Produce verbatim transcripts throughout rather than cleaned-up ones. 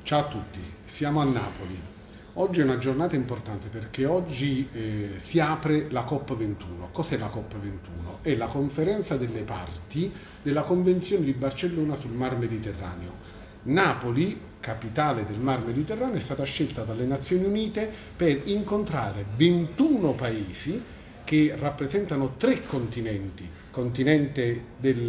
Ciao a tutti, siamo a Napoli. Oggi è una giornata importante perché oggi eh, si apre la COP ventuno. Cos'è la COP ventuno? È la conferenza delle parti della Convenzione di Barcellona sul Mar Mediterraneo. Napoli, capitale del Mar Mediterraneo, è stata scelta dalle Nazioni Unite per incontrare ventuno paesi che rappresentano tre continenti, continente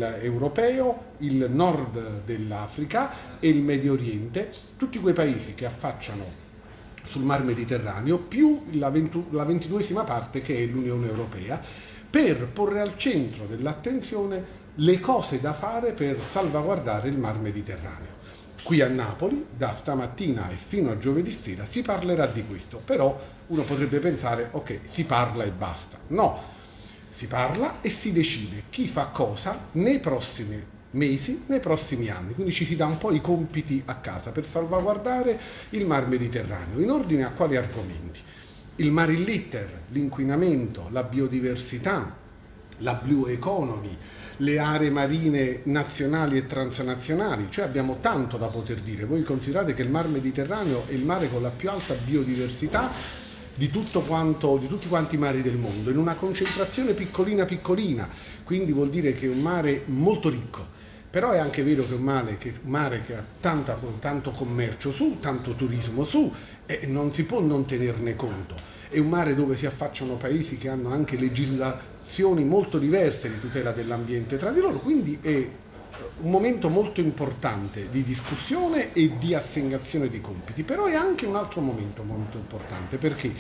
europeo, il nord dell'Africa e il Medio Oriente, tutti quei paesi che affacciano sul Mar Mediterraneo, più la, ventiduesima parte che è l'Unione Europea, per porre al centro dell'attenzione le cose da fare per salvaguardare il Mar Mediterraneo. Qui a Napoli, da stamattina e fino a giovedì sera, si parlerà di questo, però uno potrebbe pensare, ok, si parla e basta. No, si parla e si decide chi fa cosa nei prossimi mesi, nei prossimi anni. Quindi ci si dà un po' i compiti a casa per salvaguardare il Mar Mediterraneo. In ordine a quali argomenti? Il Marine Litter, l'inquinamento, la biodiversità, la Blue Economy, le aree marine nazionali e transnazionali, cioè abbiamo tanto da poter dire. Voi considerate che il Mar Mediterraneo è il mare con la più alta biodiversità di tutto quanto, di tutti quanti i mari del mondo, in una concentrazione piccolina piccolina, quindi vuol dire che è un mare molto ricco. Però è anche vero che è un mare che, un mare che ha tanta, tanto commercio su, tanto turismo su, e non si può non tenerne conto. È un mare dove si affacciano paesi che hanno anche legislazioni molto diverse di tutela dell'ambiente tra di loro, quindi è un momento molto importante di discussione e di assegnazione di compiti. Però è anche un altro momento molto importante, perché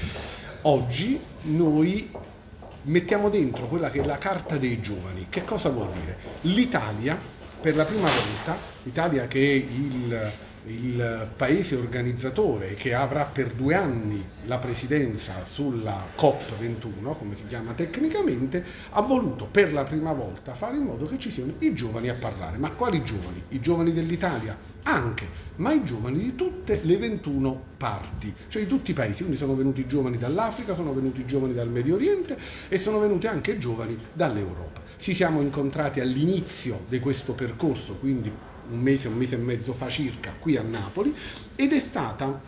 oggi noi mettiamo dentro quella che è la Carta dei Giovani. Che cosa vuol dire? L'Italia, per la prima volta, l'Italia che è il il paese organizzatore che avrà per due anni la presidenza sulla COP ventuno, come si chiama tecnicamente, ha voluto per la prima volta fare in modo che ci siano i giovani a parlare. Ma quali giovani? I giovani dell'Italia? Anche, ma i giovani di tutte le ventuno parti, cioè di tutti i paesi. Quindi sono venuti giovani dall'Africa, sono venuti giovani dal Medio Oriente e sono venuti anche giovani dall'Europa. Ci siamo incontrati all'inizio di questo percorso, quindi un mese, un mese e mezzo fa circa, qui a Napoli, ed è stata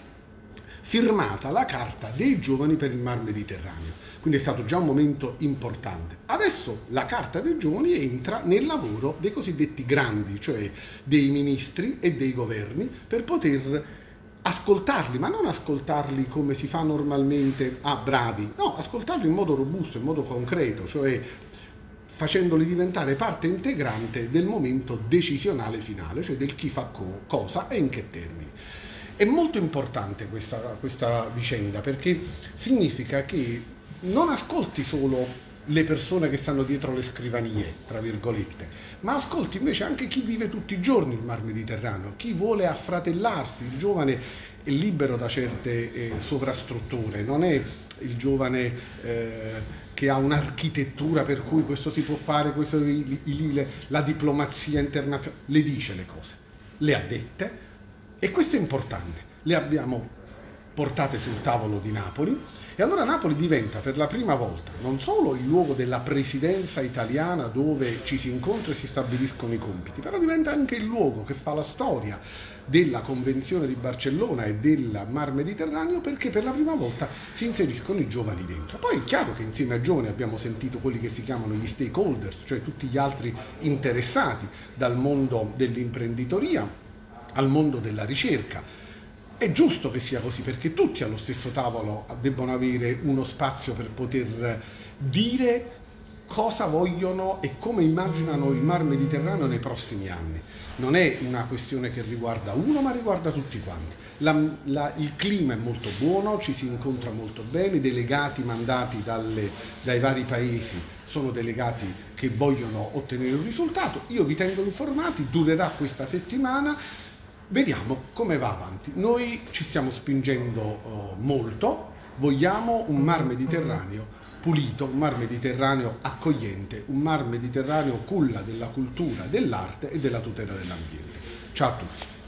firmata la Carta dei Giovani per il Mar Mediterraneo. Quindi è stato già un momento importante. Adesso la Carta dei Giovani entra nel lavoro dei cosiddetti grandi, cioè dei ministri e dei governi, per poter ascoltarli, ma non ascoltarli come si fa normalmente a bravi, no, ascoltarli in modo robusto, in modo concreto, cioè facendoli diventare parte integrante del momento decisionale finale, cioè del chi fa co cosa e in che termini. È molto importante questa, questa vicenda, perché significa che non ascolti solo le persone che stanno dietro le scrivanie, tra virgolette, ma ascolti invece anche chi vive tutti i giorni il Mar Mediterraneo, chi vuole affratellarsi. Il giovane è libero da certe eh, sovrastrutture, non è il giovane eh, che ha un'architettura per cui questo si può fare, questo, la diplomazia internazionale, le dice le cose, le ha dette, e questo è importante. Le abbiamo portate sul tavolo di Napoli, e allora Napoli diventa per la prima volta non solo il luogo della presidenza italiana dove ci si incontra e si stabiliscono i compiti, però diventa anche il luogo che fa la storia della Convenzione di Barcellona e del Mar Mediterraneo, perché per la prima volta si inseriscono i giovani dentro. Poi è chiaro che insieme ai giovani abbiamo sentito quelli che si chiamano gli stakeholders, cioè tutti gli altri interessati, dal mondo dell'imprenditoria al mondo della ricerca. È giusto che sia così, perché tutti allo stesso tavolo debbono avere uno spazio per poter dire cosa vogliono e come immaginano il Mar Mediterraneo nei prossimi anni. Non è una questione che riguarda uno, ma riguarda tutti quanti. La, la, il clima è molto buono, ci si incontra molto bene, i delegati mandati dalle, dai vari paesi sono delegati che vogliono ottenere un risultato. Io vi tengo informati, durerà questa settimana. Vediamo come va avanti. Noi ci stiamo spingendo uh, molto, vogliamo un Mar Mediterraneo pulito, un Mar Mediterraneo accogliente, un Mar Mediterraneo culla della cultura, dell'arte e della tutela dell'ambiente. Ciao a tutti.